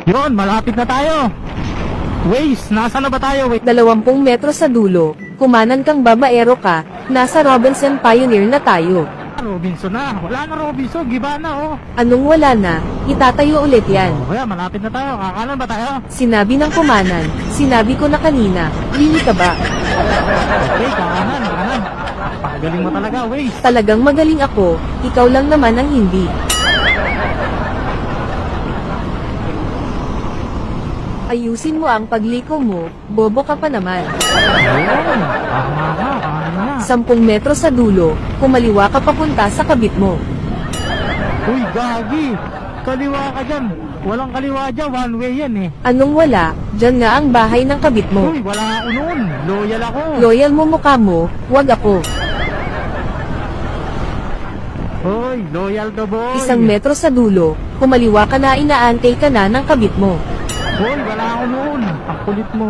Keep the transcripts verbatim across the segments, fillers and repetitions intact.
Yun, malapit na tayo. Waze, nasa na ba tayo? Wait. Dalawampung metro sa dulo, kumanan kang babaero ka, nasa Robinson Pioneer na tayo. Robinson na, wala na Robinson, giba na oh. Anong wala na, itatayo ulit yan. Oh, kaya malapit na tayo, kakanan ba tayo? Sinabi ng kumanan, sinabi ko na kanina, lili ka ba? Okay, kakanan, kakanan. Pagaling mo talaga, Waze. Talagang magaling ako, ikaw lang naman ang hindi. Ayusin mo ang pagliko mo, bobo ka pa naman. Ayun, tama ka, kakanan na. Sampung metro sa dulo, kumaliwa ka papunta sa kabit mo. Uy, gagi, kaliwa ka dyan. Walang kaliwa dyan, one way yan eh. Anong wala, dyan nga ang bahay ng kabit mo. Uy, wala ako noon, loyal ako. Loyal mo mukha mo, wag ako. Uy, loyal to boy. Isang metro sa dulo, kumaliwa ka na, inaantay ka na ng kabit mo. Uy, wala ako noon, ang kulit mo.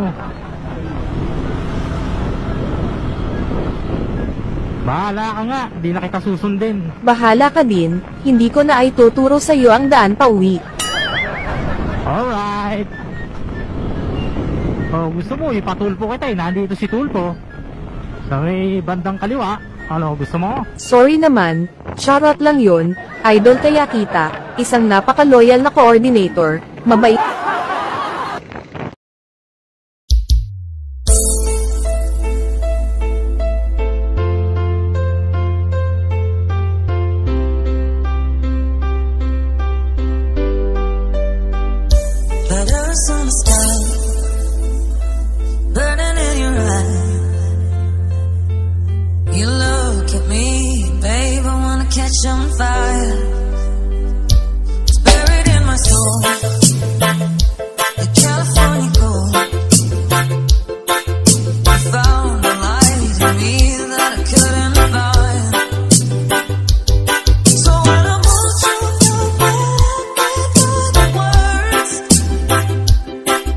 Bahala ka nga, di na kita susundin. Bahala ka din, hindi ko na ay tuturo sa iyo ang daan pa uwi. Alright. Oh, gusto mo ipatulpo kita eh, nandito si Tulpo. Sa may bandang kaliwa, ano gusto mo? Sorry naman, shoutout lang yun, idol kaya kita, isang napaka-loyal na coordinator, mabait. Letters on the sky, burning in your eye. You look at me, babe, I wanna catch on fire. It's buried in my soul, the California gold. I found a light in me that I couldn't find. So when I moved you away with the words,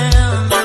am.